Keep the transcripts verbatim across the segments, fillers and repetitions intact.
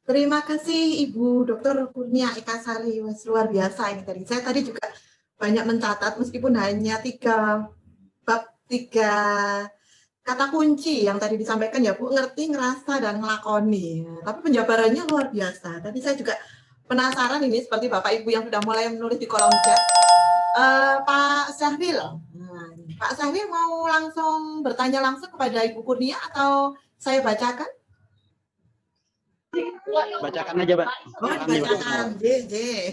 Terima kasih Ibu Doktor Kurnia Ekasari, Mas, luar biasa ini tadi. Saya tadi juga banyak mencatat meskipun hanya tiga bab tiga kata kunci yang tadi disampaikan ya Bu, ngerti, ngerasa, dan ngelakoni. Tapi penjabarannya luar biasa. Tadi saya juga penasaran ini seperti Bapak Ibu yang sudah mulai menulis di kolom chat. Uh, Pak Syahril, nah, Pak Syahril mau langsung bertanya langsung kepada Ibu Kurnia atau saya bacakan? Bacakan aja, Pak. Oh, dibacakan. J, J.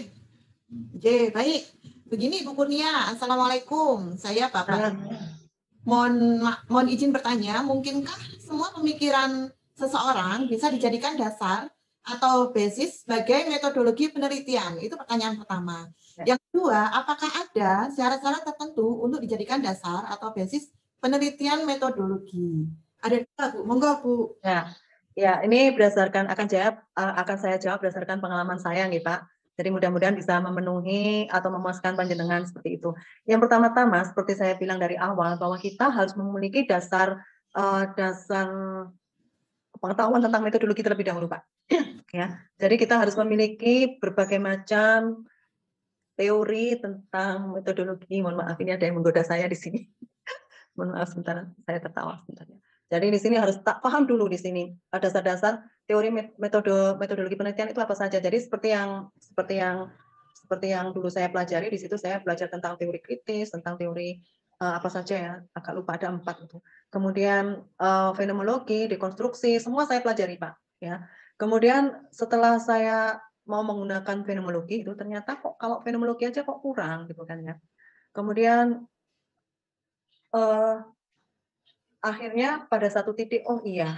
J, baik. Begini, Bu Kurnia. Assalamualaikum. Saya Bapak. Mohon, mohon izin bertanya, mungkinkah semua pemikiran seseorang bisa dijadikan dasar atau basis sebagai metodologi penelitian? Itu pertanyaan pertama. Yang kedua, apakah ada syarat-syarat tertentu untuk dijadikan dasar atau basis penelitian metodologi? Ada juga, Bu. Monggo, Bu. Ya. Ya, ini berdasarkan akan jawab akan saya jawab berdasarkan pengalaman saya nih, Pak. Jadi mudah-mudahan bisa memenuhi atau memuaskan panjenengan seperti itu. Yang pertama-tama seperti saya bilang dari awal bahwa kita harus memiliki dasar uh, dasar pengetahuan tentang metodologi terlebih dahulu, Pak. Ya. Jadi kita harus memiliki berbagai macam teori tentang metodologi. Mohon maaf ini ada yang menggoda saya di sini. Mohon maaf sebentar, saya tertawa sebentar ya. Jadi di sini harus tak paham dulu di sini dasar-dasar teori metode metodologi penelitian itu apa saja. Jadi seperti yang seperti yang seperti yang dulu saya pelajari di situ saya belajar tentang teori kritis, tentang teori uh, apa saja ya, agak lupa ada empat itu. Kemudian uh, fenomenologi, dekonstruksi, semua saya pelajari Pak. Ya. Kemudian setelah saya mau menggunakan fenomenologi itu ternyata kok kalau fenomenologi aja kok kurang gitu kan ya. Kemudian uh, akhirnya pada satu titik, oh iya,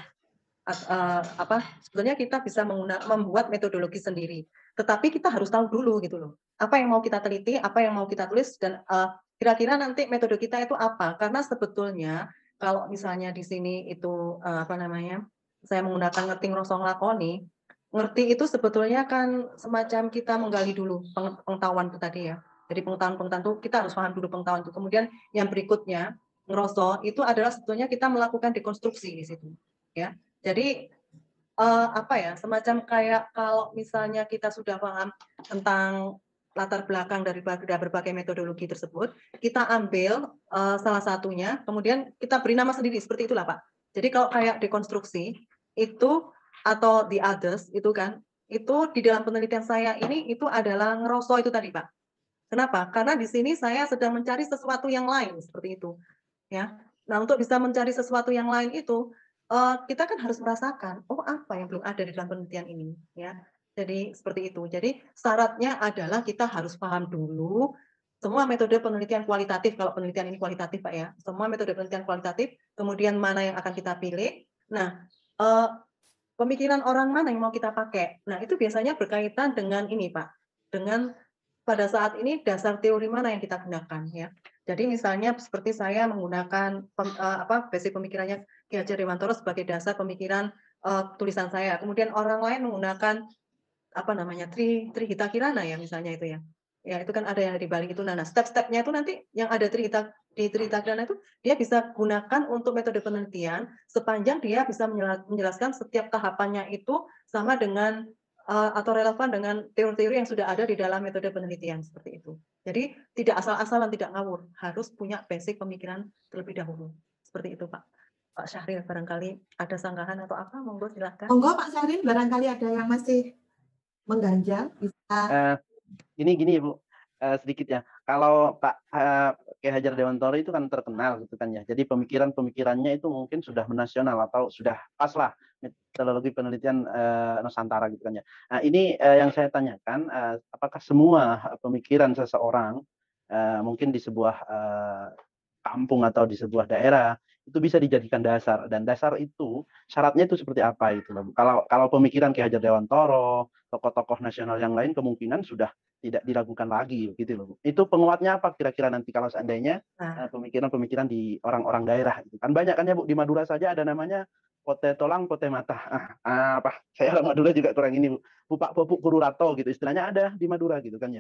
uh, apa sebetulnya kita bisa menggunakan, membuat metodologi sendiri. Tetapi kita harus tahu dulu gitu loh, apa yang mau kita teliti, apa yang mau kita tulis, dan kira-kira uh, nanti metode kita itu apa. Karena sebetulnya kalau misalnya di sini itu uh, apa namanya, saya menggunakan ngerti ngerasa nglakoni, ngerti itu sebetulnya kan semacam kita menggali dulu pengetahuan itu tadi ya. Jadi pengetahuan-pengetahuan itu kita harus paham dulu pengetahuan itu. Kemudian yang berikutnya ngeroso itu adalah sebetulnya kita melakukan dekonstruksi di situ ya. Jadi uh, apa ya, semacam kayak kalau misalnya kita sudah paham tentang latar belakang dari berbagai metodologi tersebut, kita ambil uh, salah satunya, kemudian kita beri nama sendiri, seperti itulah Pak. Jadi kalau kayak dekonstruksi itu atau the others itu kan, itu di dalam penelitian saya ini itu adalah ngeroso itu tadi Pak. Kenapa? Karena di sini saya sedang mencari sesuatu yang lain seperti itu. Ya, nah untuk bisa mencari sesuatu yang lain itu uh, kita kan harus merasakan, oh apa yang belum ada di dalam penelitian ini, ya. Jadi seperti itu. Jadi syaratnya adalah kita harus paham dulu semua metode penelitian kualitatif. Kalau penelitian ini kualitatif, Pak ya, semua metode penelitian kualitatif. Kemudian mana yang akan kita pilih. Nah, uh, pemikiran orang mana yang mau kita pakai. Nah itu biasanya berkaitan dengan ini, Pak, dengan pada saat ini dasar teori mana yang kita gunakan, ya. Jadi misalnya seperti saya menggunakan pem, uh, apa basic pemikirannya Ki Hajar Dewantoro sebagai dasar pemikiran uh, tulisan saya. Kemudian orang lain menggunakan apa namanya Tri Trihita Kirana ya misalnya itu ya. Ya itu kan ada yang di balik itu. Nah, nah step-stepnya itu nanti yang ada Trihita di Trihita Kirana itu dia bisa gunakan untuk metode penelitian sepanjang dia bisa menjelaskan setiap tahapannya itu sama dengan uh, atau relevan dengan teori-teori yang sudah ada di dalam metode penelitian seperti itu. Jadi tidak asal-asalan, tidak ngawur, harus punya basic pemikiran terlebih dahulu. Seperti itu, Pak. Pak Syahril, barangkali ada sanggahan atau apa? Monggo silakan. Monggo Pak Syahril, barangkali ada yang masih mengganjal, bisa. Uh, ini gini Bu, uh, sedikit ya. Kalau Pak uh, Ki Hajar Dewantoro itu kan terkenal gitu kan ya. Jadi pemikiran-pemikirannya itu mungkin sudah menasional atau sudah pas lah metodologi penelitian uh, Nusantara gitu kan ya. Nah ini uh, yang saya tanyakan, uh, apakah semua pemikiran seseorang uh, mungkin di sebuah uh, kampung atau di sebuah daerah itu bisa dijadikan dasar, dan dasar itu syaratnya itu seperti apa itu loh. Kalau kalau pemikiran Ki Hajar Dewantoro, tokoh-tokoh nasional yang lain kemungkinan sudah tidak diragukan lagi gitu loh. Itu penguatnya apa kira-kira nanti kalau seandainya pemikiran-pemikiran di orang-orang daerah itu kan banyak kan ya Bu, di Madura saja ada namanya pote tolang pote mata. Ah, apa saya orang Madura juga kurang ini Bu. Pupak pupuk kururato gitu istilahnya ada di Madura gitu kan ya.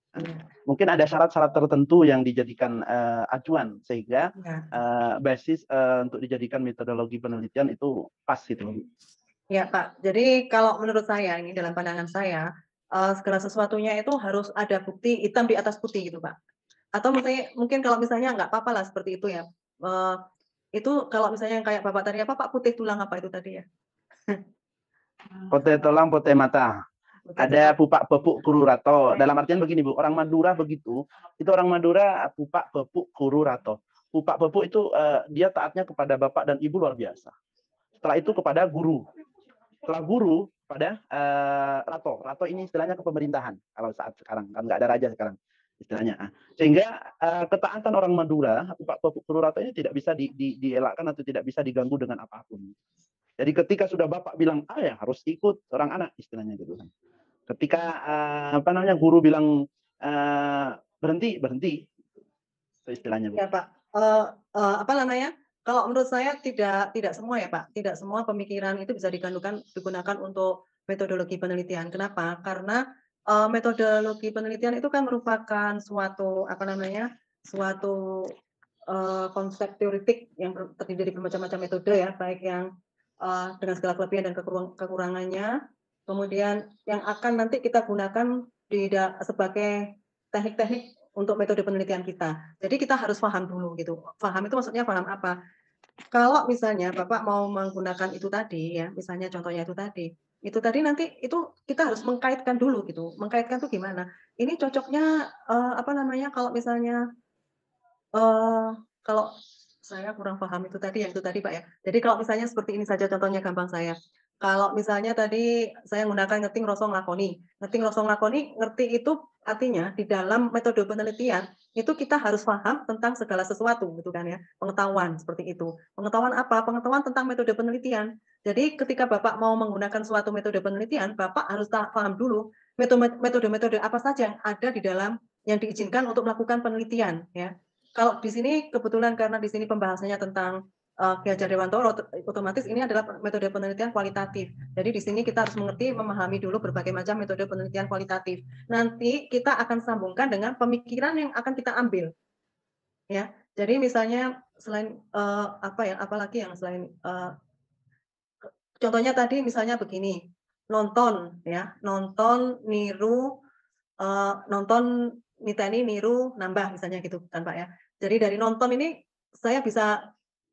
Mungkin ada syarat-syarat tertentu yang dijadikan uh, acuan sehingga uh, basis uh, untuk dijadikan metodologi penelitian itu pas gitu. Ya Pak, jadi kalau menurut saya ini dalam pandangan saya, eee, segala sesuatunya itu harus ada bukti hitam di atas putih gitu Pak. Atau mungkin mungkin kalau misalnya nggak apa-apa lah seperti itu ya, eee, itu kalau misalnya yang kayak Bapak tadi apa Pak, putih tulang apa itu tadi ya? Pote tulang, pote mata. Putih Ada tulang. pupak bepuk kururato. Dalam artian begini Bu, orang Madura begitu. Itu orang Madura pupak bepuk kururato. Pupak bepuk itu eh, dia taatnya kepada bapak dan ibu luar biasa. Setelah itu kepada guru. Setelah guru pada eh, rato. Rato ini istilahnya kepemerintahan kalau saat sekarang kan nggak ada raja sekarang istilahnya. Ah. Sehingga eh, ketaatan orang Madura pupak bepuk kururato ini tidak bisa di, di, dielakkan atau tidak bisa diganggu dengan apapun. Jadi ketika sudah bapak bilang ah ya harus ikut orang anak istilahnya gitu kan. Ketika uh, apa namanya guru bilang uh, berhenti berhenti itu istilahnya Bu. Ya Pak, eee eee, apa namanya, kalau menurut saya tidak tidak semua ya Pak, tidak semua pemikiran itu bisa diganukan digunakan untuk metodologi penelitian. Kenapa? Karena, eee, metodologi penelitian itu kan merupakan suatu apa namanya, suatu, eee, konsep teoretik yang ber terdiri dari bermacam-macam metode ya, baik yang, eee, dengan segala kelebihan dan kekurang kekurangannya, kemudian yang akan nanti kita gunakan di da sebagai teknik-teknik untuk metode penelitian kita. Jadi kita harus paham dulu gitu. Paham itu maksudnya paham apa? Kalau misalnya Bapak mau menggunakan itu tadi ya, misalnya contohnya itu tadi, itu tadi nanti itu kita harus mengkaitkan dulu gitu. Mengkaitkan tuh gimana? Ini cocoknya, eee, apa namanya, kalau misalnya, eee, kalau saya kurang paham itu tadi, yang itu tadi, Pak, ya. Jadi kalau misalnya seperti ini saja contohnya gampang saya. Kalau misalnya tadi saya menggunakan ngerti, ngrasa, nglakoni. Ngerti, ngrasa, nglakoni, ngerti itu artinya di dalam metode penelitian, itu kita harus paham tentang segala sesuatu gitu kan ya, pengetahuan seperti itu. Pengetahuan apa? Pengetahuan tentang metode penelitian. Jadi ketika Bapak mau menggunakan suatu metode penelitian, Bapak harus ta paham dulu metode-metode apa saja yang ada di dalam yang diizinkan untuk melakukan penelitian ya. Kalau di sini kebetulan karena di sini pembahasannya tentang uh, Ki Hajar Dewantoro, otomatis ini adalah metode penelitian kualitatif. Jadi di sini kita harus mengerti, memahami dulu berbagai macam metode penelitian kualitatif. Nanti kita akan sambungkan dengan pemikiran yang akan kita ambil, ya. Jadi misalnya selain uh, apa ya, apalagi yang selain uh, contohnya tadi misalnya begini, nonton ya, nonton, niru, uh, nonton, niteni, niru, nambah misalnya gitu kan Pak ya. Jadi dari nonton ini saya bisa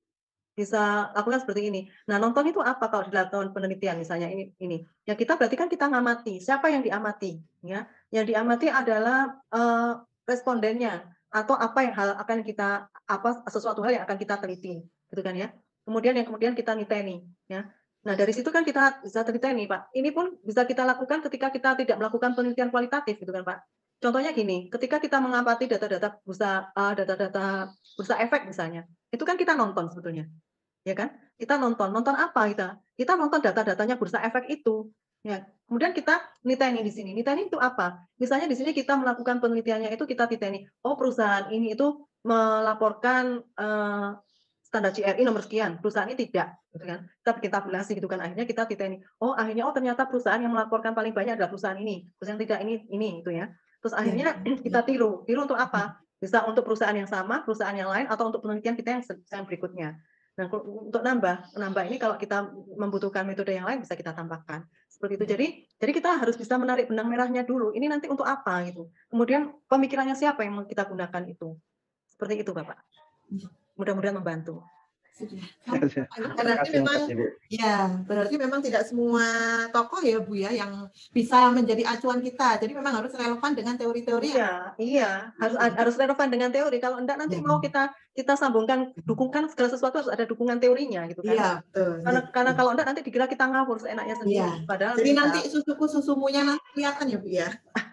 bisa lakukan seperti ini. Nah, nonton itu apa kalau dilakukan penelitian misalnya ini ini. Ya kita berarti kan kita ngamati, siapa yang diamati ya. Yang diamati adalah, eee, respondennya atau apa yang hal akan kita apa, sesuatu hal yang akan kita teliti, gitu kan ya. Kemudian yang kemudian kita niteni ya. Nah, dari situ kan kita bisa teliti Pak. Ini pun bisa kita lakukan ketika kita tidak melakukan penelitian kualitatif gitu kan Pak. Contohnya gini, ketika kita mengamati data-data bursa, eee, data-data bursa efek misalnya, itu kan kita nonton sebetulnya. Ya kan? Kita nonton, nonton apa kita? Kita nonton data-datanya bursa efek itu, ya. Kemudian kita niteni di sini, niteni itu apa? Misalnya di sini kita melakukan penelitiannya itu kita titeni, oh perusahaan ini itu melaporkan, eee, standar G R I nomor sekian, perusahaan ini tidak, gitu kan. Kita bikin tabulasi gitu kan, akhirnya kita titeni, oh akhirnya, oh ternyata perusahaan yang melaporkan paling banyak adalah perusahaan ini, perusahaan tidak ini ini, gitu ya. Terus Ya, akhirnya kita tiru, tiru untuk apa? Bisa untuk perusahaan yang sama, perusahaan yang lain, atau untuk penelitian kita yang yang berikutnya. Nah, untuk nambah nambah ini kalau kita membutuhkan metode yang lain bisa kita tambahkan, seperti itu. ya. Jadi jadi kita harus bisa menarik benang merahnya dulu, ini nanti untuk apa gitu. Kemudian pemikirannya siapa yang mau kita gunakan itu. Seperti itu, Bapak. Mudah-mudahan membantu. Sudah. Terima Berarti kasih, memang makasih Bu. ya, berarti memang tidak semua tokoh ya Bu ya yang bisa menjadi acuan kita. Jadi memang harus relevan dengan teori-teori yang Iya, iya, harus harus relevan dengan teori. Kalau enggak nanti ya. mau kita kita sambungkan, dukungkan segala sesuatu harus ada dukungan teorinya gitu kan. Iya, betul. Karena Ya. karena kalau enggak nanti dikira kita ngawur seenaknya Iya. sendiri. Padahal Jadi tidak. nanti susuku susumunya nanti kelihatan ya Bu ya.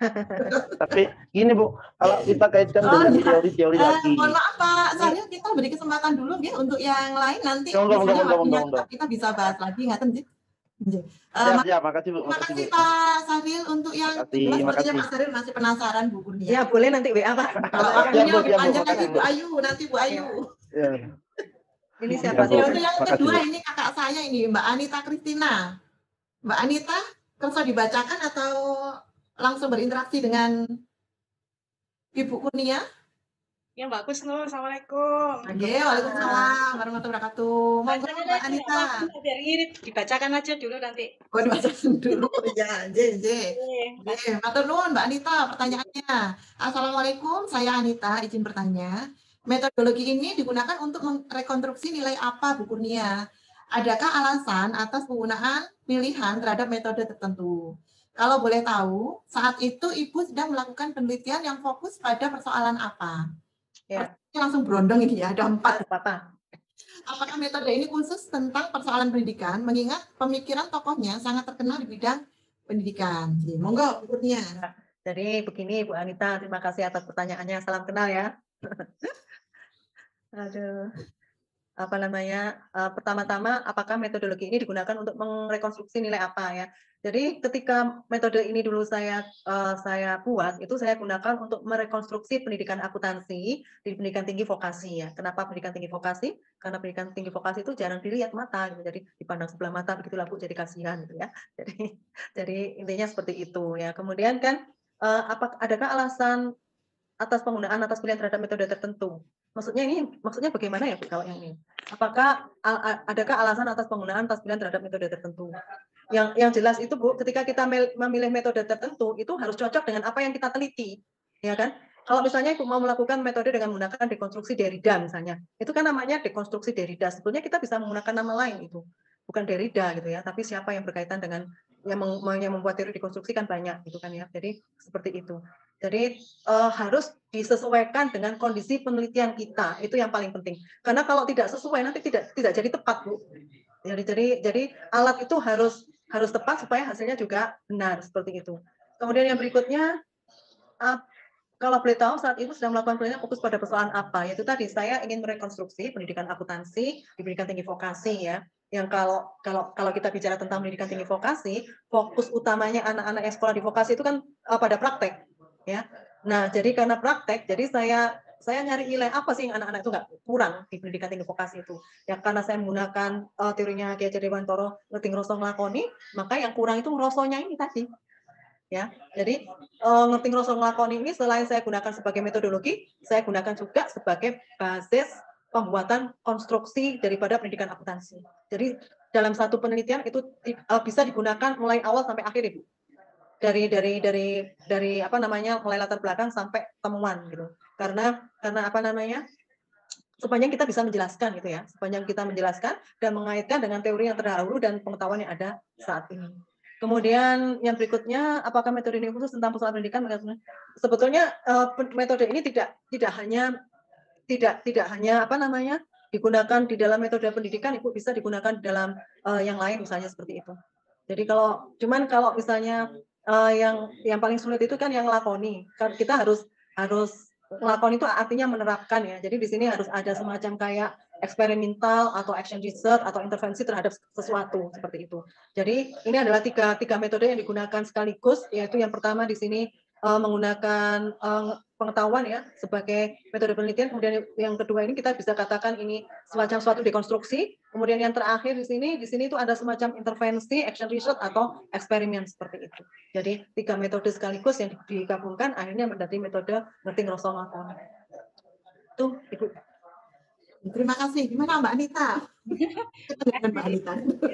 Tapi gini Bu, kalau kita kaitkan Oh, dengan ya. teori-teori Eh, lagi. mohon maaf Pak Ini Sahril, kita beri kesempatan dulu ya untuk yang lain nanti Monggo, monggo, misalnya monggo, waktunya monggo, monggo. tetap kita bisa bahas lagi ngaten nggih. Nggih. Eh, Siap, mak- siap. Makasih Bu, terima makasih kasih Bu. Pak Sahril untuk yang Makasih, kedua sepertinya makasih. Pak Sahril masih penasaran Bu Kurnia. Ya, boleh nanti W A, Pak. Kalau Siap, waktunya Bu, lebih siap, Bu. panjang lagi Makasih, Bu Bu. Ayu, nanti Bu Ayu. Ya. Ini Siap, siapa Bu. sih? Ya, untuk yang Makasih, kedua Bu. ini kakak saya ini Mbak Anita Kristina. Mbak Anita, kersa dibacakan atau langsung berinteraksi dengan Ibu Kurnia? Ya Mbak Kusnul, Assalamualaikum. Oke, waalaikumsalam warahmatullahi wabarakatuh. Monggo Bacakan Mbak aja, Anita. maaf, biar ngirit. Dibacakan aja dulu nanti. Oh, dibacakan dulu. Ya, J, J. Oke, Oke, matur nuwun Mbak Anita pertanyaannya. Assalamualaikum, saya Anita, izin bertanya. Metodologi ini digunakan untuk merekonstruksi nilai apa Bu Kurnia? Adakah alasan atas penggunaan pilihan terhadap metode tertentu? Kalau boleh tahu, saat itu Ibu sedang melakukan penelitian yang fokus pada persoalan apa? Ya, Pertanyaannya langsung berondong ini ya, ada empat. nggak apa-apa. Apakah metode ini khusus tentang persoalan pendidikan, mengingat pemikiran tokohnya sangat terkenal di bidang pendidikan? Jadi, monggo, Bu Kurnia. Jadi begini Bu Anita, terima kasih atas pertanyaannya. Salam kenal ya. Aduh, apa namanya? eh, pertama-tama, apakah metodologi ini digunakan untuk merekonstruksi nilai apa ya? Jadi ketika metode ini dulu saya eh, saya buat, itu saya gunakan untuk merekonstruksi pendidikan akuntansi di pendidikan tinggi vokasi ya. Kenapa pendidikan tinggi vokasi? Karena pendidikan tinggi vokasi itu jarang dilihat mata, gitu. Jadi dipandang sebelah mata begitulah Bu, jadi kasihan gitu ya. Jadi jadi intinya seperti itu ya. Kemudian kan eh, apa adakah alasan atas penggunaan atas pilihan terhadap metode tertentu? Maksudnya ini maksudnya bagaimana ya Bu kalau yang ini? Apakah a- a- adakah alasan atas penggunaan atas pilihan terhadap metode tertentu? Yang yang jelas itu Bu, ketika kita mel- memilih metode tertentu itu harus cocok dengan apa yang kita teliti, ya kan? Kalau misalnya Ibu mau melakukan metode dengan menggunakan dekonstruksi Derrida misalnya, itu kan namanya dekonstruksi Derrida. Sebetulnya kita bisa menggunakan nama lain itu, bukan Derrida gitu ya, tapi siapa yang berkaitan dengan yang, meng- yang membuat teori dekonstruksi kan banyak gitu kan ya. Jadi seperti itu. Jadi eh, harus disesuaikan dengan kondisi penelitian kita, itu yang paling penting. Karena kalau tidak sesuai nanti tidak tidak jadi tepat Bu. Jadi jadi jadi alat itu harus harus tepat supaya hasilnya juga benar seperti itu. Kemudian yang berikutnya, uh, kalau boleh tahu saat itu sedang melakukan penelitian fokus pada persoalan apa? Yaitu tadi saya ingin merekonstruksi pendidikan akuntansi di pendidikan tinggi vokasi ya. Yang kalau kalau kalau kita bicara tentang pendidikan tinggi vokasi, fokus utamanya anak-anak yang sekolah di vokasi itu kan uh, pada praktek ya. Nah, jadi karena praktek, jadi saya saya nyari nilai apa sih yang anak-anak itu nggak kurang di pendidikan tinggi vokasi itu. Ya karena saya menggunakan uh, teorinya Ki Hajar Dewantoro, ngerti ngerasa ngelakoni, maka yang kurang itu ngerosonya ini tadi. Ya, jadi uh, ngerti ngerasa ngelakoni ini selain saya gunakan sebagai metodologi, saya gunakan juga sebagai basis pembuatan konstruksi daripada pendidikan akuntansi. Jadi dalam satu penelitian itu uh, bisa digunakan mulai awal sampai akhir Ibu. Dari dari dari dari apa namanya mulai latar belakang sampai temuan gitu. Karena karena apa namanya? Sepanjang kita bisa menjelaskan gitu ya, sepanjang kita menjelaskan dan mengaitkan dengan teori yang terdahulu dan pengetahuan yang ada saat ini. Kemudian yang berikutnya, apakah metode ini khusus tentang persoalan pendidikan? Sebetulnya uh, metode ini tidak tidak hanya tidak tidak hanya apa namanya digunakan di dalam metode pendidikan, Ibu bisa digunakan di dalam uh, yang lain misalnya seperti itu. Jadi kalau cuman kalau misalnya uh, yang yang paling sulit itu kan yang lakoni, kan kita harus harus lakoni itu artinya menerapkan ya. Jadi di sini harus ada semacam kayak eksperimental atau action research atau intervensi terhadap sesuatu seperti itu. Jadi ini adalah tiga tiga metode yang digunakan sekaligus, yaitu yang pertama di sini uh, menggunakan uh, pengetahuan ya sebagai metode penelitian. Kemudian yang kedua ini kita bisa katakan ini semacam suatu dekonstruksi. Kemudian yang terakhir di sini, di sini itu ada semacam intervensi, action research atau eksperimen seperti itu. Jadi tiga metode sekaligus yang digabungkan akhirnya menjadi metode ngerti ngerasa ngelakoni. Tuh, Ibu. Terima kasih. Gimana Mbak Anita? Dengan Mbak Anita.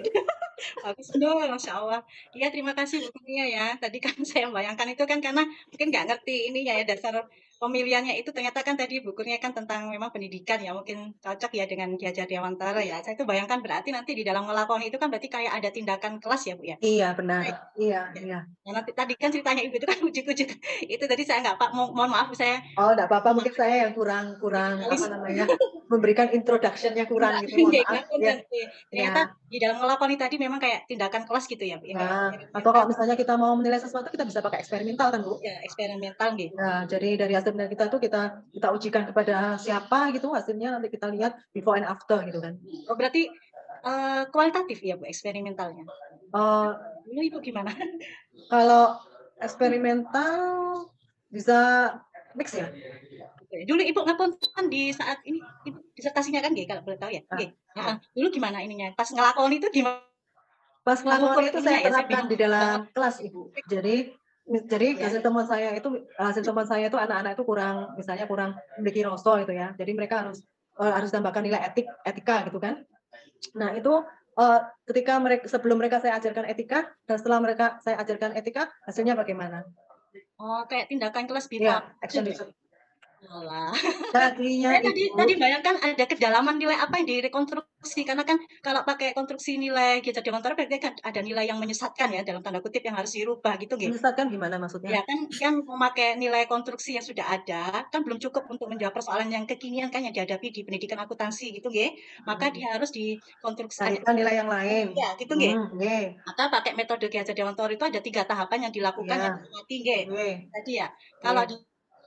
Bagus dong, Masya Allah. Iya, terima kasih Bu Kurnia ya. Tadi kan saya bayangkan itu kan karena mungkin nggak ngerti ininya ya dasar pemilihannya itu ternyata kan tadi Bu Kurnia kan tentang memang pendidikan ya mungkin cocok ya dengan Ki Hajar Dewantara ya. Saya itu bayangkan berarti nanti di dalam ngelakoni itu kan berarti kayak ada tindakan kelas ya Bu ya. Iya benar. Iya iya. Ya, nanti tadi kan ceritanya Ibu itu kan ujuk-ujuk itu tadi saya nggak Pak, mo mohon maaf saya. Oh, enggak apa-apa, mungkin saya yang kurang kurang apa namanya memberikan introduction-nya kurang gitu. Mohon maaf. Ya. Ternyata Ya. di dalam ngelakoni tadi memang kayak tindakan kelas gitu ya Bu. Ya, Nah, kayak- atau kalau misalnya kita mau menilai sesuatu kita bisa pakai eksperimental kan Bu? ya eksperimental gitu. Nah, jadi dari hasil penelitian kita tuh kita kita ujikan kepada siapa gitu hasilnya nanti kita lihat before and after gitu kan. Oh, berarti uh, kualitatif ya Bu eksperimentalnya. Uh, Dulu Ibu gimana? Kalau eksperimental bisa mix ya. Dulu Ibu ngapunten di saat ini Ibu disertasinya kan nggih kalau boleh tahu ya. Nggih. Heeh. Dulu gimana ininya? Pas ngelakoni itu gimana? Pas ngelakoni itu saya ya, saya terapkan bingung. di dalam kelas Ibu. Jadi Jadi Ya. hasil temuan saya itu hasil temuan saya itu anak-anak itu kurang misalnya kurang memiliki rasa itu ya. Jadi mereka harus uh, harus tambahkan nilai etik etika gitu kan. Nah, itu uh, ketika mereka sebelum mereka saya ajarkan etika dan setelah mereka saya ajarkan etika hasilnya bagaimana? Oh, kayak tindakan kelas Ya, before. action result. Olah. Jadinya Saya tadi itu tadi bayangkan ada kedalaman nilai apa yang direkonstruksi karena kan kalau pakai konstruksi nilai gitu Dewantora berarti kan ada nilai yang menyesatkan ya dalam tanda kutip yang harus dirubah gitu nggih. menyesatkan gimana Ya maksudnya? kan kan memakai nilai konstruksi yang sudah ada kan belum cukup untuk menjawab persoalan yang kekinian kan yang dihadapi di pendidikan akuntansi gitu nggih. Maka dia harus dikonstruksi ada Carikan nilai yang lain. ya gitu nggih. Hmm, nggih. Maka pakai metode Ki Hajar Dewantara itu ada tiga tahapan yang dilakukan Iya. yang diamati nggih. Nggih. Tadi ya. Kalau Nggih.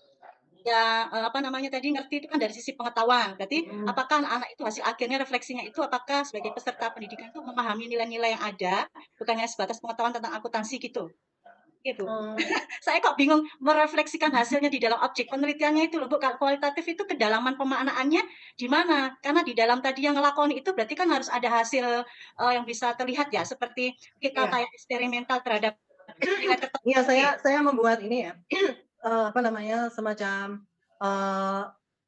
ya eh, apa namanya tadi ngerti itu kan dari sisi pengetahuan. Berarti Hmm. apakah anak-anak itu hasil akhirnya refleksinya itu apakah sebagai peserta pendidikan itu memahami nilai-nilai yang ada bukannya sebatas pengetahuan tentang akuntansi gitu. Gitu. Hmm. Saya kok bingung merefleksikan hasilnya di dalam objek penelitiannya itu loh Bu. Kalau kualitatif itu kedalaman pemaknaannya di mana? Karena di dalam tadi yang ngelakoni itu berarti kan harus ada hasil uh, yang bisa terlihat ya seperti kita Iya. kayak eksperimental terhadap nilai tertentu. Iya, saya saya membuat ini ya. uh, apa namanya semacam uh,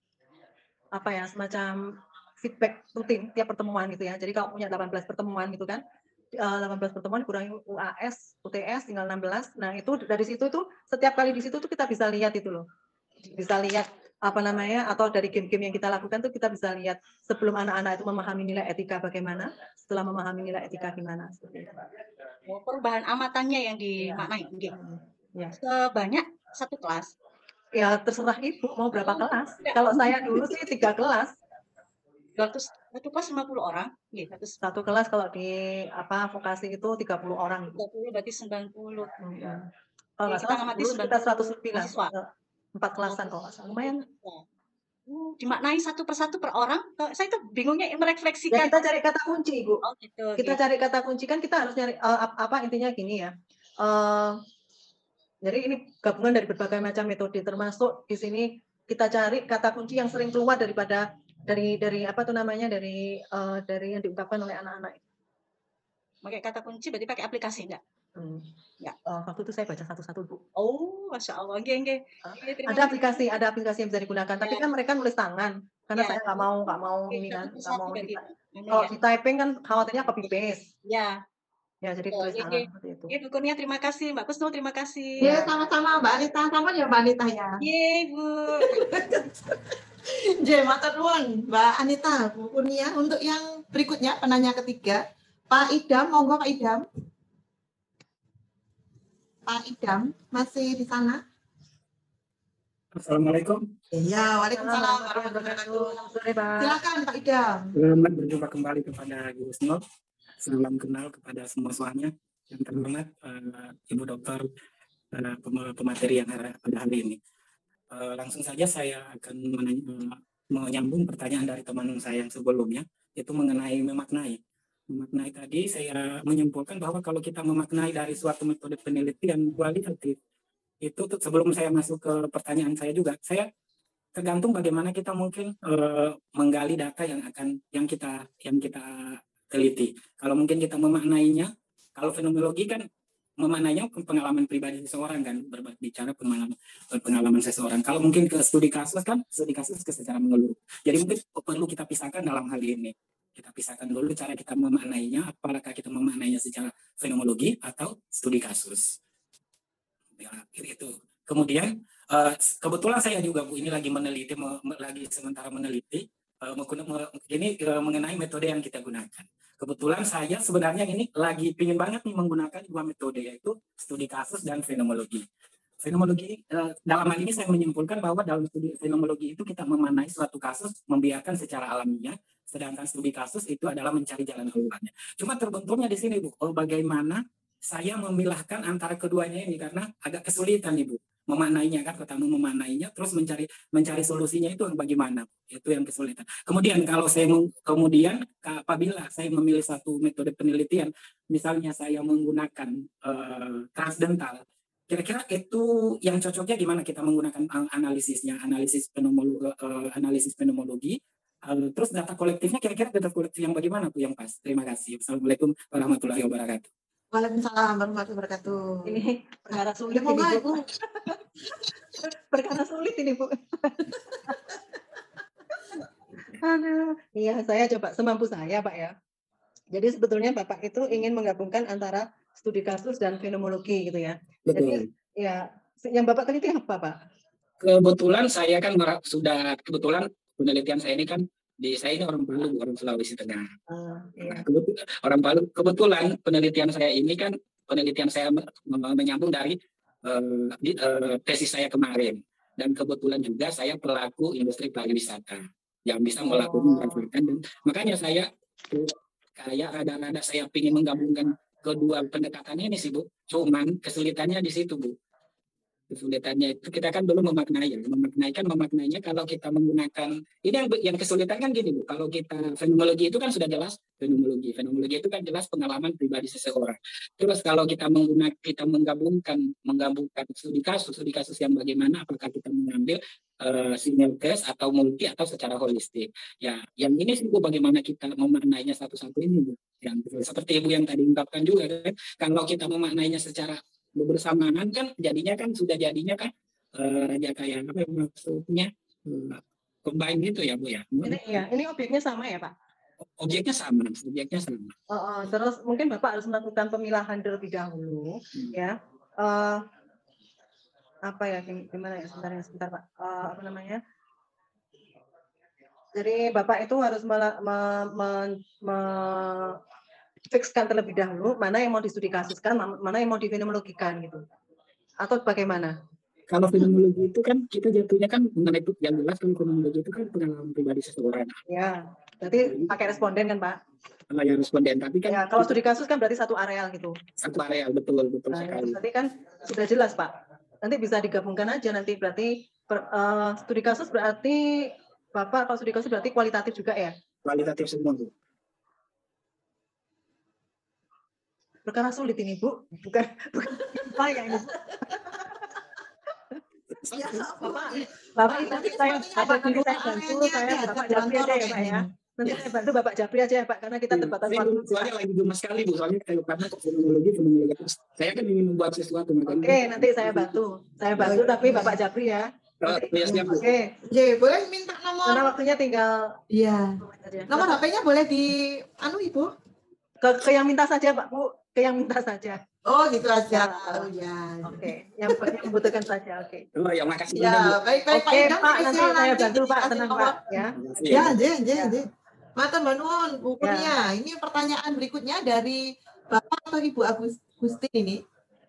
apa ya semacam feedback rutin tiap pertemuan gitu ya. Jadi kalau punya delapan belas pertemuan gitu kan, uh, delapan belas pertemuan kurangi U A S, U T S tinggal enam belas. Nah itu dari situ tuh setiap kali di situ tuh kita bisa lihat itu loh, bisa lihat apa namanya atau dari game-game yang kita lakukan tuh kita bisa lihat sebelum anak-anak itu memahami nilai etika bagaimana, setelah memahami nilai etika gimana. Seperti itu. Oh, perubahan amatannya yang dimaknai. Nggih. Ya. Sebanyak satu kelas. Ya terserah ibu mau berapa kelas. Kalau saya dulu sih tiga kelas. dua ratus satu kelas lima puluh orang. Nggih, seratus. Satu kelas kalau di apa vokasi itu tiga puluh orang. tiga puluh berarti sembilan puluh. Hmm. Kalau nggak Kita salah ngamati dulu kita seratus lebih lah. mahasiswa. Empat kelasan kalau nggak salah. Lumayan. Uh, dimaknai satu persatu per orang. Saya itu bingungnya Ya merefleksikan. kita cari kata kunci, Ibu. Oh gitu. Kita gitu. cari kata kunci kan kita harus nyari uh, apa intinya gini ya. Uh, jadi ini gabungan dari berbagai macam metode termasuk di sini kita cari kata kunci yang sering keluar daripada dari dari apa tuh namanya dari uh, dari yang diungkapkan oleh anak-anak. Pakai kata kunci berarti pakai aplikasi enggak? Hmm. Ya. Uh, waktu itu saya baca satu-satu, Bu. Oh, masya Allah, nggih nggih. Ada aplikasi, ada aplikasi yang bisa digunakan. Ya. Tapi kan mereka nulis tangan, karena ya. Saya nggak mau, nggak mau ya, ini kan, nggak mau. Di, kalau ya. Di typing kan khawatirnya copy paste. Ya. Ya, jadi tulis oh, tangan seperti itu. Ibu Kurnia, terima kasih. Mbak Kusnul, terima kasih. Ya, sama-sama Mbak Anita. Sama ya Mbak Anita ya. Iya, Bu. Jadi, matur nuwun Mbak Anita, Bu Kurnia. Untuk yang berikutnya, penanya ketiga, Pak Idam, monggo Pak Idam. Pak Idam, masih di sana? Assalamualaikum. Iya, waalaikumsalam warahmatullahi wabarakatuh. Silakan Pak Idam. Selamat berjumpa kembali kepada Ibu Kusnul. Salam kenal kepada semua suanya yang terhormat, uh, Ibu Dokter uh, pemateri yang pada hari ini. Uh, langsung saja saya akan menanya, uh, menyambung pertanyaan dari teman saya yang sebelumnya, yaitu mengenai memaknai. Memaknai tadi saya menyimpulkan bahwa kalau kita memaknai dari suatu metode penelitian kualitatif, itu tuh, sebelum saya masuk ke pertanyaan saya juga, saya tergantung bagaimana kita mungkin uh, menggali data yang akan yang kita yang kita teliti. Kalau mungkin kita memaknainya, kalau fenomenologi kan memaknainya pengalaman pribadi seseorang kan, berbicara pengalaman pengalaman seseorang. Kalau mungkin ke studi kasus kan, studi kasus ke secara menyeluruh. Jadi mungkin perlu kita pisahkan dalam hal ini. Kita pisahkan dulu cara kita memaknainya, apakah kita memaknainya secara fenomenologi atau studi kasus. Ya, itu. Kemudian uh, kebetulan saya juga Bu ini lagi meneliti, me, lagi sementara meneliti uh, ini uh, mengenai metode yang kita gunakan. Kebetulan saya sebenarnya ini lagi pingin banget nih menggunakan dua metode, yaitu studi kasus dan fenomenologi. Fenomenologi uh, dalam hal ini saya menyimpulkan bahwa dalam studi fenomenologi itu kita memaknai suatu kasus, membiarkan secara alamiah, sedangkan studi kasus itu adalah mencari jalan keluarnya. Cuma terbenturnya di sini Bu, oh, bagaimana saya memilahkan antara keduanya ini karena agak kesulitan Ibu memaknainya kan, ketemu memaknainya terus mencari mencari solusinya itu bagaimana, itu yang kesulitan. Kemudian kalau saya kemudian apabila saya memilih satu metode penelitian, misalnya saya menggunakan uh, transdental, kira-kira itu yang cocoknya gimana kita menggunakan analisisnya, analisis fenomenologi, uh, analisis fenomenologi. Uh, terus data kolektifnya kira-kira data kolektif yang bagaimana Bu yang pas? Terima kasih. Assalamualaikum warahmatullahi wabarakatuh. Waalaikumsalam warahmatullahi wabarakatuh. Ini perkara sulit Ya, monggo, ini, Ibu. Bu. Perkara sulit ini, Bu. Aduh, iya saya coba semampu saya, Pak ya. Jadi sebetulnya Bapak itu ingin menggabungkan antara studi kasus dan fenomenologi gitu ya. Jadi Betul. ya yang Bapak teliti apa, Pak? Kebetulan saya kan mera- sudah kebetulan penelitian saya ini kan di saya ini orang Palu, orang Sulawesi Tengah. Ah, Nah, iya. kebetulan, orang Palu kebetulan penelitian saya ini kan penelitian saya me- me- menyambung dari eh, di- eh, tesis saya kemarin, dan kebetulan juga saya pelaku industri pariwisata yang bisa melakukan Oh. memanfaatkan, dan makanya saya eh, kayak ada-ada saya ingin menggabungkan kedua pendekatan ini sih, Bu. Cuman kesulitannya di situ, Bu. Kesulitannya itu kita kan belum memaknai ya, memaknai kan memaknainya kalau kita menggunakan ini yang yang kesulitan kan gini, Bu. Kalau kita fenomenologi itu kan sudah jelas fenomenologi, fenomenologi itu kan jelas pengalaman pribadi seseorang. Terus kalau kita menggunakan kita menggabungkan menggabungkan studi kasus, studi kasus yang bagaimana, apakah kita mengambil uh, single case atau multi atau secara holistik. Ya, yang ini sih, Bu, bagaimana kita memaknainya satu-satu ini, Bu. Yang seperti Ibu yang tadi ungkapkan juga kan, kalau kita memaknainya secara bersamaan kan jadinya kan sudah jadinya kan eh, ya kayak apa ya, maksudnya eh, combine gitu ya, Bu ya. Ini ya, ini objeknya sama ya, Pak? Objeknya sama, objeknya sama. Oh, oh, terus mungkin Bapak harus melakukan pemilahan terlebih dahulu, Hmm. ya. Eh, apa ya, gimana ya, sebentar ya, sebentar Pak. Eh, apa namanya? Jadi Bapak itu harus mela- me- me- me- fixkan terlebih dahulu mana yang mau distudi kasuskan, mana yang mau difenomenologikan gitu. Atau bagaimana? Kalau fenomenologi itu kan kita jatuhnya kan mengenai yang jelas kan fenomenologi itu kan pengalaman pribadi seseorang. Ya, berarti pakai responden kan Pak? Kalau yang responden, tapi kan Ya, kalau studi kasus kan berarti satu areal gitu. satu areal, betul betul Nah, sekali. berarti kan sudah jelas Pak. Nanti bisa digabungkan aja nanti berarti per, uh, studi kasus berarti Bapak kalau studi kasus berarti kualitatif juga ya? Kualitatif semua, Bu. Perkara sulit ini Bu, bukan bukan saya ini. Ya, Bapak, Bapak nanti saya ada diri saya bantu, saya Bapak Japri aja ya Pak ya. Nanti saya bantu Bapak Japri aja ya Pak, karena kita terbatas Ini waktu. soalnya lagi gemes sekali, Bu, soalnya kayak karena kok fenomenologi fenomenologi terus saya kan ingin membuat sesuatu. makanya- Oke, nanti saya bantu. Saya bantu tapi Bapak Japri ya. Oh, Nanti, ya, siap, Bu. oke, Ye, boleh minta nomor. karena waktunya tinggal Iya. Nomor H P-nya boleh di anu Ibu? ke, ke yang minta saja Pak Bu, ke yang minta saja. Oh, gitu aja. Ya. Oh, ya. Oke, yang, yang membutuhkan saja. Oke. Oh, ya, makasih Ya, banyak, Bu. baik-baik Oke Idam, Pak, nanti spesial saya bantu Pak, dikasih tenang nomor. Pak ya. Makasih, Ya, Bu. je, je, Ya. je. Mata Mbak Nun, Bu Kurnia. Ini pertanyaan berikutnya dari Bapak atau Ibu Agus Gustin ini?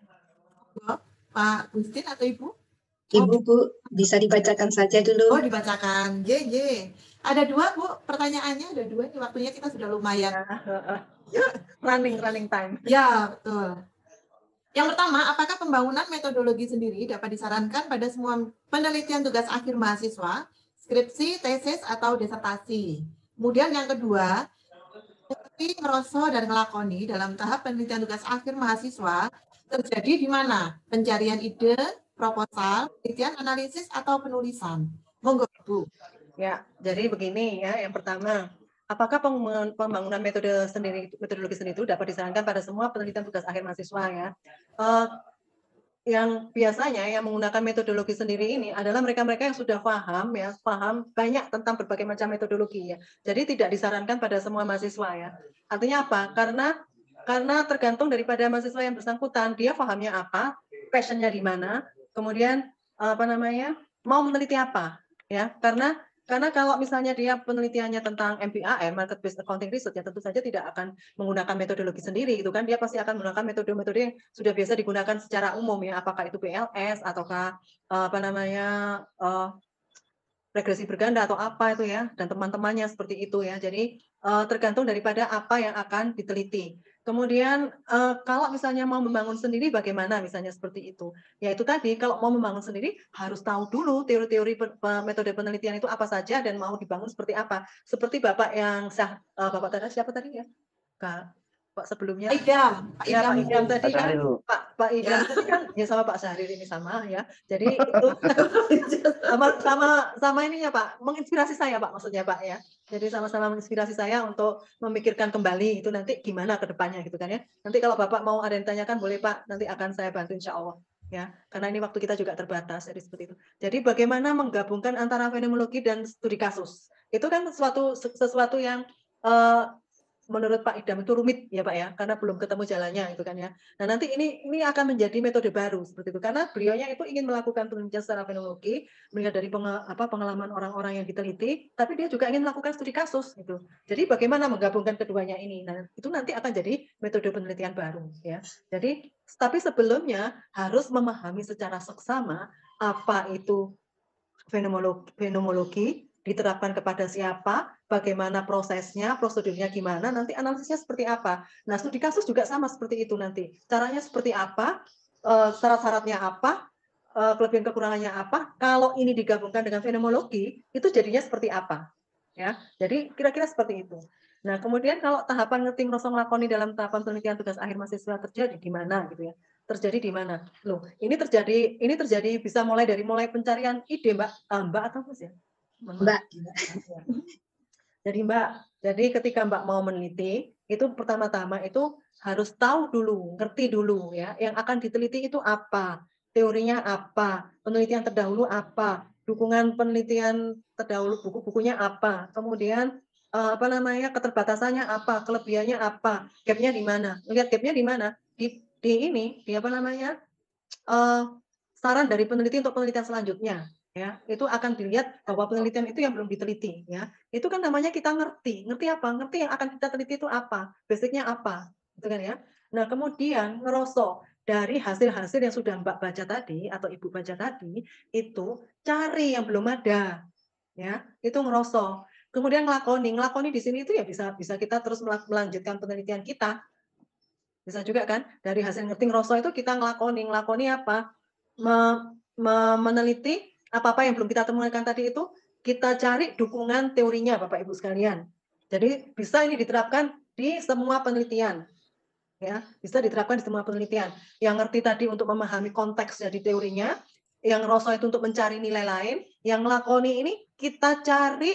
Pak Gustin atau Ibu? Ibu, Bu, bisa dibacakan saja Oh, dulu. dibacakan. J, J. Ada dua, Bu. Pertanyaannya ada dua. Ini waktunya kita sudah lumayan. Ya, running running time. Ya, betul. Yang pertama, apakah pembangunan metodologi sendiri dapat disarankan pada semua penelitian tugas akhir mahasiswa, skripsi, tesis, atau disertasi? Kemudian yang kedua, seperti ngerosot dan ngelakoni dalam tahap penelitian tugas akhir mahasiswa terjadi di mana? Pencarian ide, proposal, penelitian, analisis, atau penulisan? Monggo, Bu. Ya, jadi begini ya. Yang pertama, apakah pembangunan, pembangunan metode sendiri, metodologi sendiri itu dapat disarankan pada semua penelitian tugas akhir mahasiswa ya? Uh, yang biasanya yang menggunakan metodologi sendiri ini adalah mereka-mereka yang sudah paham ya, paham banyak tentang berbagai macam metodologi ya. Jadi tidak disarankan pada semua mahasiswa ya. Artinya apa? Karena karena tergantung daripada mahasiswa yang bersangkutan, dia pahamnya apa, passionnya di mana, kemudian apa namanya, mau meneliti apa ya. Karena Karena kalau misalnya dia penelitiannya tentang M B A M, Market Based Accounting Research, ya tentu saja tidak akan menggunakan metodologi sendiri, gitu kan? Dia pasti akan menggunakan metode-metode yang sudah biasa digunakan secara umum ya, apakah itu P L S ataukah uh, apa namanya uh, regresi berganda atau apa itu ya, dan teman-temannya seperti itu ya. Jadi uh, tergantung daripada apa yang akan diteliti. Kemudian uh, kalau misalnya mau membangun sendiri bagaimana misalnya seperti itu. Ya itu tadi kalau mau membangun sendiri harus tahu dulu teori-teori metode penelitian itu apa saja dan mau dibangun seperti apa. Seperti Bapak yang sah, uh, Bapak tadi siapa tadi ya? Kak Pak sebelumnya. Pak Idam, Pak Ya, Pak Idam. Idam tadi Pak kan, Syahril. Pak Pak Idam Ya. tadi kan ya sama Pak Syahril ini sama ya. Jadi itu sama sama sama ininya Pak, menginspirasi saya Pak maksudnya Pak ya. Jadi sama-sama menginspirasi saya untuk memikirkan kembali itu nanti gimana ke depannya gitu kan ya. Nanti kalau Bapak mau ada yang tanyakan boleh Pak, nanti akan saya bantu insya Allah ya. Karena ini waktu kita juga terbatas jadi seperti itu. Jadi bagaimana menggabungkan antara fenomenologi dan studi kasus. Itu kan sesuatu sesuatu yang eh, menurut Pak Idam itu rumit ya Pak ya, karena belum ketemu jalannya itu kan ya. Nah nanti ini ini akan menjadi metode baru seperti itu, karena beliaunya itu ingin melakukan penelitian secara fenomenologi, melihat dari penge, apa, pengalaman orang-orang yang diteliti, tapi dia juga ingin melakukan studi kasus gitu. Jadi bagaimana menggabungkan keduanya ini? Nah itu nanti akan jadi metode penelitian baru ya. Jadi tapi sebelumnya harus memahami secara seksama apa itu fenomenologi, fenomenologi diterapkan kepada siapa, bagaimana prosesnya, prosedurnya gimana, nanti analisisnya seperti apa. Nah, studi kasus juga sama seperti itu nanti. Caranya seperti apa, eh, syarat-syaratnya apa, eh, kelebihan kekurangannya apa. Kalau ini digabungkan dengan fenomenologi, itu jadinya seperti apa. Ya, jadi kira-kira seperti itu. Nah, kemudian kalau tahapan ngerti ngerosong lakoni dalam tahapan penelitian tugas akhir mahasiswa terjadi di mana gitu ya? Terjadi di mana? Loh, ini terjadi ini terjadi bisa mulai dari mulai pencarian ide, Mbak. Ah, Mbak atau Mas ya? Mbak. Jadi Mbak, jadi ketika Mbak mau meneliti, itu pertama-tama itu harus tahu dulu, ngerti dulu ya, yang akan diteliti itu apa, teorinya apa, penelitian terdahulu apa, dukungan penelitian terdahulu buku-bukunya apa, kemudian eh, apa namanya keterbatasannya apa, kelebihannya apa, gapnya di mana, lihat gapnya di mana, di, di ini, di apa namanya eh, saran dari peneliti untuk penelitian selanjutnya. Ya, itu akan dilihat bahwa penelitian itu yang belum diteliti ya. Itu kan namanya kita ngerti. Ngerti apa? Ngerti yang akan kita teliti itu apa? Basicnya apa? Gitu kan ya. Nah, kemudian ngerosok dari hasil-hasil yang sudah Mbak baca tadi atau Ibu baca tadi, itu cari yang belum ada. Ya, itu ngerosok. Kemudian ngelakoni. Ngelakoni di sini itu ya bisa bisa kita terus melanjutkan penelitian kita. Bisa juga kan? Dari hasil ngerti ngerosok itu kita ngelakoni. Ngelakoni apa? Me, me, meneliti apa-apa yang belum kita temukan tadi itu, kita cari dukungan teorinya Bapak Ibu sekalian. Jadi bisa ini diterapkan di semua penelitian. Ya, bisa diterapkan di semua penelitian. Yang ngerti tadi untuk memahami konteks dari teorinya, yang ngerosok itu untuk mencari nilai lain, yang ngelakoni ini kita cari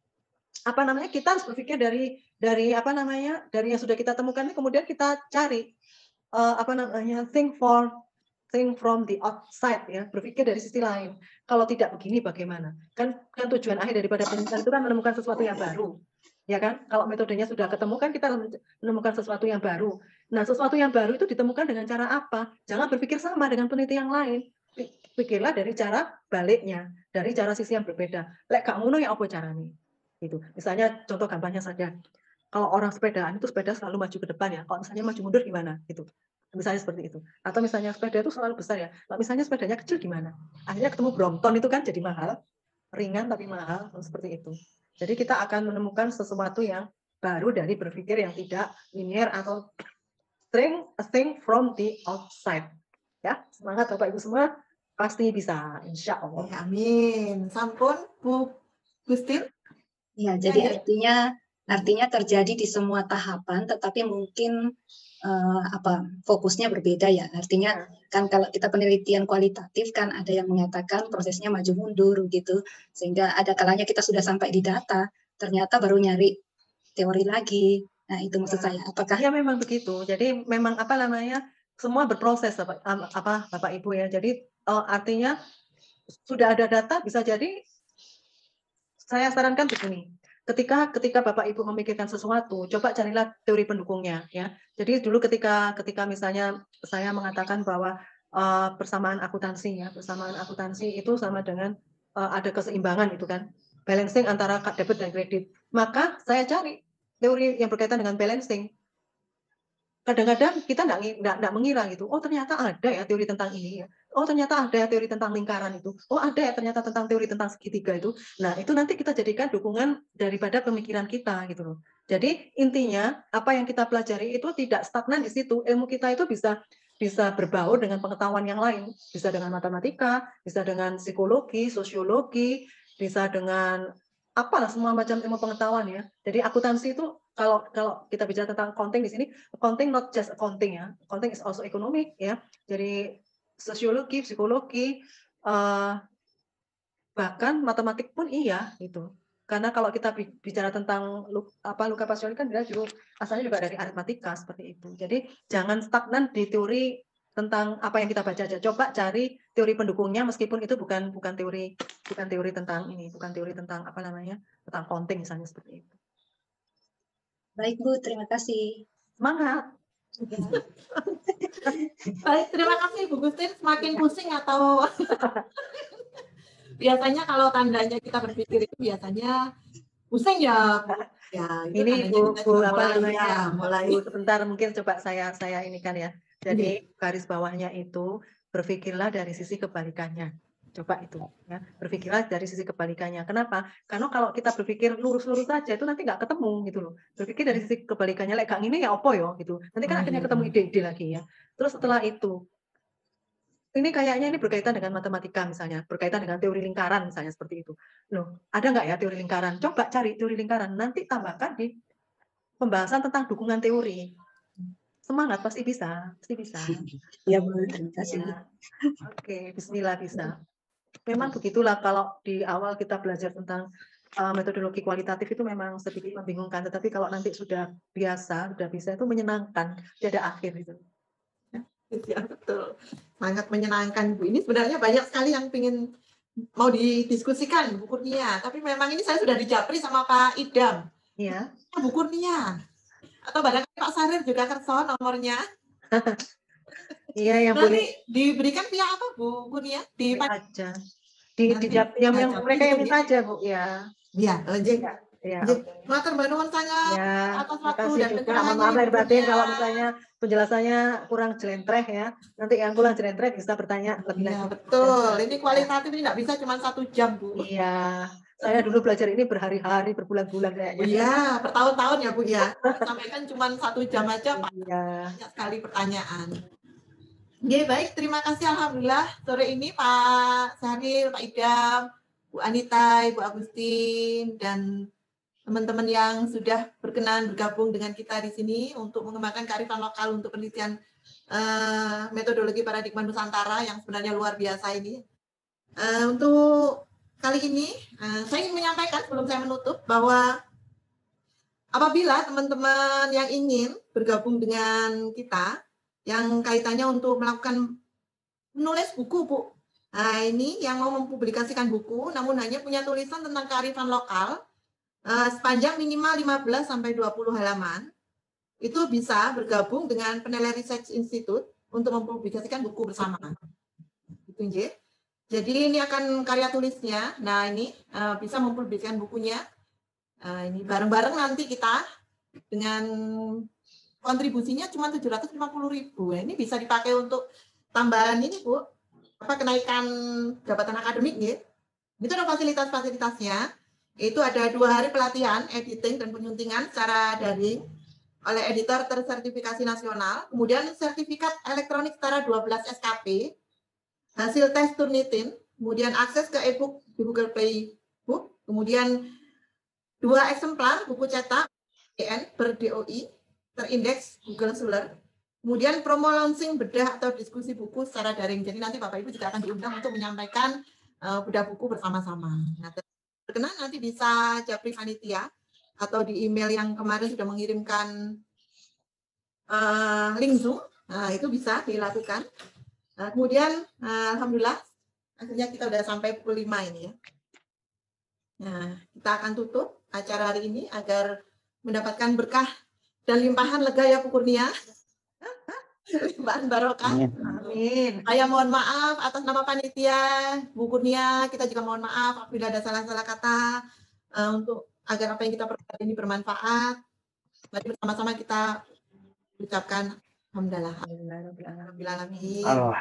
apa namanya? Kita harus berpikir dari dari apa namanya? Dari yang sudah kita temukan kemudian kita cari uh, apa namanya? think for think from the outside ya, berpikir dari sisi lain. Kalau tidak begini bagaimana? Kan kan tujuan akhir daripada penelitian itu kan menemukan sesuatu yang baru. Ya kan? Kalau metodenya sudah ketemu kan kita menemukan sesuatu yang baru. Nah, sesuatu yang baru itu ditemukan dengan cara apa? Jangan berpikir sama dengan peneliti yang lain. Pikirlah dari cara baliknya, dari cara sisi yang berbeda. Lek gak ngono ya apa caranya? Gitu. Misalnya contoh gampangnya saja. Kalau orang sepedaan itu sepeda selalu maju ke depan ya. Kalau misalnya maju mundur gimana? Gitu. Misalnya seperti itu. Atau misalnya sepeda itu selalu besar ya. Kalau misalnya sepedanya kecil gimana? Akhirnya ketemu Brompton itu kan jadi mahal, ringan tapi mahal, seperti itu. Jadi kita akan menemukan sesuatu yang baru dari berpikir yang tidak linear atau think, think from the outside. Ya, semangat Bapak Ibu semua, pasti bisa, insya Allah. Ya, amin. Sampun, Bu Gustin. Ya, jadi artinya artinya terjadi di semua tahapan, tetapi mungkin uh, apa fokusnya berbeda ya. Artinya kan kalau kita penelitian kualitatif kan ada yang mengatakan prosesnya maju mundur gitu, sehingga ada kalanya kita sudah sampai di data, ternyata baru nyari teori lagi. Nah itu maksud Ya. saya. Apakah? Ya memang begitu. Jadi memang apa namanya semua berproses apa, apa Bapak Ibu ya. Jadi uh, artinya sudah ada data bisa jadi saya sarankan begini. Ketika ketika Bapak Ibu memikirkan sesuatu, coba carilah teori pendukungnya ya. Jadi dulu ketika ketika misalnya saya mengatakan bahwa uh, persamaan akuntansi ya, persamaan akuntansi itu sama dengan uh, ada keseimbangan itu kan, balancing antara debit dan kredit. Maka saya cari teori yang berkaitan dengan balancing. Kadang-kadang kita enggak mengira gitu, oh ternyata ada ya teori tentang ini ya. Oh ternyata ada ya teori tentang lingkaran itu. Oh ada ya ternyata tentang teori tentang segitiga itu. Nah itu nanti kita jadikan dukungan daripada pemikiran kita gitu loh. Jadi intinya apa yang kita pelajari itu tidak stagnan di situ. Ilmu kita itu bisa bisa berbaur dengan pengetahuan yang lain. Bisa dengan matematika, bisa dengan psikologi, sosiologi, bisa dengan apalah semua macam ilmu pengetahuan ya. Jadi akuntansi itu kalau kalau kita bicara tentang accounting di sini, accounting not just accounting ya, accounting is also economic ya. Jadi sosiologi, psikologi, uh, bahkan matematik pun iya gitu. Karena kalau kita bicara tentang apa Luca Pacioli kan dia juga asalnya juga dari aritmatika seperti itu. Jadi jangan stagnan di teori tentang apa yang kita baca aja. Coba cari teori pendukungnya meskipun itu bukan bukan teori bukan teori tentang ini, bukan teori tentang apa namanya? Tentang accounting misalnya seperti itu. Baik Bu, terima kasih. Semangat. Baik, terima kasih Bu Gustin. Semakin pusing atau biasanya kalau tandanya kita berpikir itu biasanya pusing ya, Bu. Ya, itu ini tandanya Bu, kita Bu juga apa mulai, namanya? ya, mulai. Bu, sebentar mungkin coba saya saya ini kan ya. Jadi garis bawahnya itu berpikirlah dari sisi kebalikannya. Coba itu ya, berpikirlah dari sisi kebalikannya. Kenapa? Karena kalau kita berpikir lurus-lurus saja itu nanti nggak ketemu gitu loh. Berpikir dari sisi kebalikannya, lek gak ini ya opo yo gitu. Nanti kan akhirnya ketemu ide-ide lagi ya. Terus setelah itu ini kayaknya ini berkaitan dengan matematika misalnya, berkaitan dengan teori lingkaran misalnya seperti itu. Loh, ada nggak ya teori lingkaran? Coba cari teori lingkaran, nanti tambahkan di pembahasan tentang dukungan teori. Semangat, pasti bisa, pasti bisa. Ya Bu, terima kasih. Ya. Oke, bismillah bisa. Memang begitulah kalau di awal kita belajar tentang uh, metodologi kualitatif itu memang sedikit membingungkan, tetapi kalau nanti sudah biasa, sudah bisa itu menyenangkan, tidak ada akhir itu. Ya, betul. Sangat menyenangkan Bu. Ini sebenarnya banyak sekali yang ingin mau didiskusikan Bu Kurnia, tapi memang ini saya sudah dijapri sama Pak Idam. Iya. Bu Kurnia. Atau barangkali Pak Sarir juga kerso nomornya. Iya, yang nanti boleh diberikan via apa Bu Kurnia? Di aja. Di, di yang, yang mereka yang minta aja Bu ya. Iya, lanjut. Ya, Matur Mbak Nuwun sangat ya, atas waktu dan pencerahannya. Maaf lahir batin kalau misalnya penjelasannya kurang jelentreh ya. Nanti yang kurang jelentreh bisa bertanya lebih ya, lanjut. Betul, ini kualitatif ini tidak bisa cuma satu jam Bu. Iya, saya dulu belajar ini berhari-hari, berbulan-bulan kayaknya. Iya, bertahun-tahun ya Bu ya. Sampaikan cuma satu jam aja Pak. Iya. Banyak sekali pertanyaan. Oke, baik, terima kasih alhamdulillah sore ini Pak Sahril, Pak Idam, Bu Anita, Bu Agustin dan teman-teman yang sudah berkenan bergabung dengan kita di sini untuk mengembangkan kearifan lokal untuk penelitian uh, metodologi paradigma Nusantara yang sebenarnya luar biasa ini. Uh, untuk kali ini, uh, saya ingin menyampaikan sebelum saya menutup bahwa apabila teman-teman yang ingin bergabung dengan kita, yang kaitannya untuk melakukan menulis buku, Bu. Nah, ini yang mau mempublikasikan buku, namun hanya punya tulisan tentang kearifan lokal, Uh, sepanjang minimal lima belas sampai dua puluh halaman, itu bisa bergabung dengan Penilai Research Institute untuk mempublikasikan buku bersama. Gitu, Nje. Jadi ini akan karya tulisnya. Nah ini uh, bisa mempublikasikan bukunya. Uh, ini bareng-bareng nanti kita dengan kontribusinya cuma tujuh ratus lima puluh ribu. Ini bisa dipakai untuk tambahan ini Bu, apa kenaikan jabatan akademik ya. Itu ada fasilitas-fasilitasnya. Itu ada dua hari pelatihan, editing dan penyuntingan secara daring oleh editor tersertifikasi nasional, kemudian sertifikat elektronik setara dua belas S K P, hasil tes Turnitin, kemudian akses ke e-book di Google Play Book, kemudian dua eksemplar buku cetak D N per D O I, terindeks Google Scholar, kemudian promo launching bedah atau diskusi buku secara daring. Jadi nanti Bapak Ibu juga akan diundang untuk menyampaikan uh, bedah buku bersama-sama. Nah, berkenan nanti bisa japri panitia atau di email yang kemarin sudah mengirimkan uh, link Zoom, nah itu bisa dilakukan. Nah, kemudian uh, alhamdulillah akhirnya kita sudah sampai pukul lima ini ya. Nah, kita akan tutup acara hari ini agar mendapatkan berkah dan limpahan lega ya Bu Kurnia. Limpahan barokah. Amin. Saya mohon maaf atas nama panitia, Bu Kurnia, kita juga mohon maaf apabila ada salah-salah kata uh, untuk agar apa yang kita perbuat ini bermanfaat. Mari bersama-sama kita ucapkan alhamdulillah. Alhamdulillah.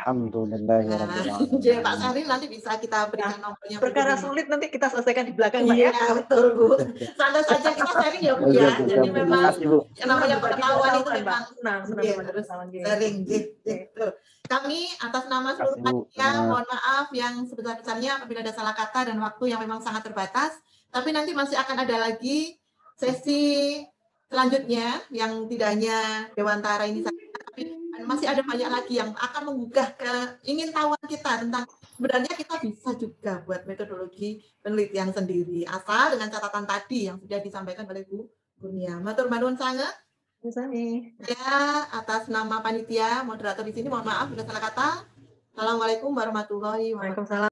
Jadi Pak Sahril nanti bisa kita berikan nah, nomornya. Perkara sulit nanti kita selesaikan di belakang Pak iya, ya. Betul Bu. Santai saja kita sharing ya Bu ya. Jadi memang yang namanya pengetahuan itu memang nah, iya, terus sharing gitu. Kami atas nama seluruh panitia mohon maaf yang sebesar-besarnya apabila ada salah kata dan waktu yang memang sangat terbatas. Tapi nanti masih akan ada lagi sesi selanjutnya yang tidak hanya Dewantara ini saja, tapi masih ada banyak lagi yang akan menggugah ke ingin tahuan kita tentang sebenarnya kita bisa juga buat metodologi penelitian sendiri asal dengan catatan tadi yang sudah disampaikan oleh Bu Kurnia. Matur nuwun sanget. Sami. Ya, atas nama panitia moderator di sini mohon maaf bila salah kata. Assalamualaikum warahmatullahi wabarakatuh. Waalaikumsalam.